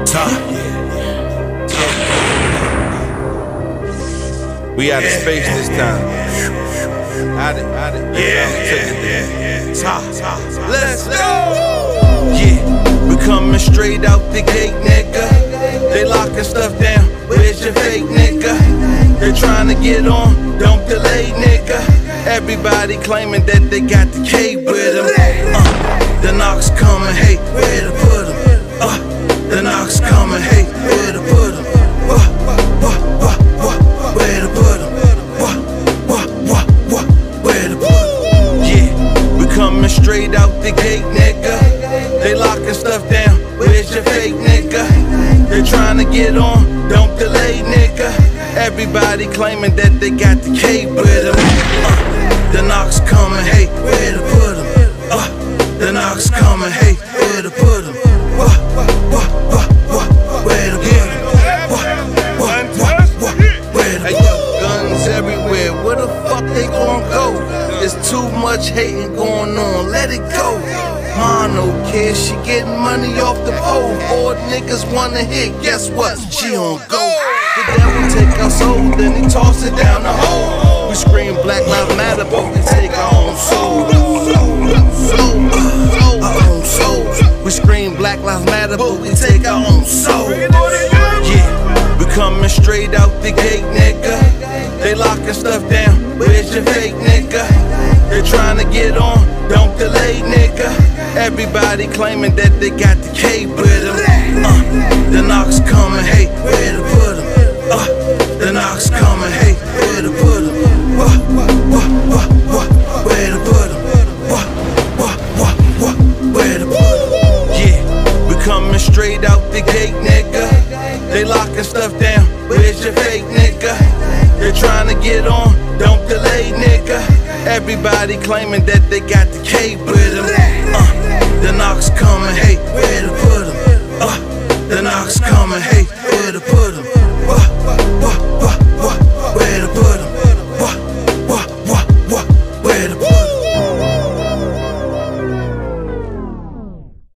We out of space this time. Let's go! Yeah, we coming straight out the gate, nigga. They locking stuff down, where's your fake, nigga? They're trying to get on, don't delay, nigga. Everybody claiming that they got the K with them. The knocks coming, hey, where to put them? The knocks coming, hey, where to put them? Where to put them? Where to put them? Yeah, we coming straight out the gate, nigga. They locking stuff down, where's your fake, nigga? They're trying to get on, don't delay, nigga. Everybody claiming that they got the K with them. The knocks coming, hey, where to put them? The knocks coming, hey, where to put them? Where to put them? Where to put them? Guns everywhere, where the fuck they gon' go? There's too much hating going on, let it go. Mono kid, she getting money off the pole. Four niggas wanna hit, guess what? She on go. The devil take our soul, then he toss it down the hole. We scream Black Lives Matter, but we take our own soul. We scream Black Lives Matter, but we take our own soul. Yeah, we coming straight out the gate, nigga. They locking stuff down, where's your fake, nigga? They're trying to get on, don't delay, nigga. Everybody claiming that they got the K with them. The knocks coming, hey, where to put them? The knocks coming, hey, where to put them? Where to put them? Where to put them? Yeah, we coming straight out the gate, nigga. They locking stuff down, where's your fake, nigga? They're trying to get on, don't delay, nigga. Everybody claiming that they got the K with them. The knocks coming,